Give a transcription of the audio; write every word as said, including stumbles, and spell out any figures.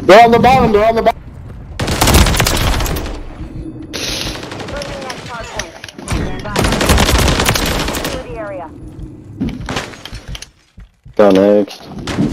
They're on the bottom, they're on the bottom. Bringing next hard point. Stand by. Clear the area. Go next.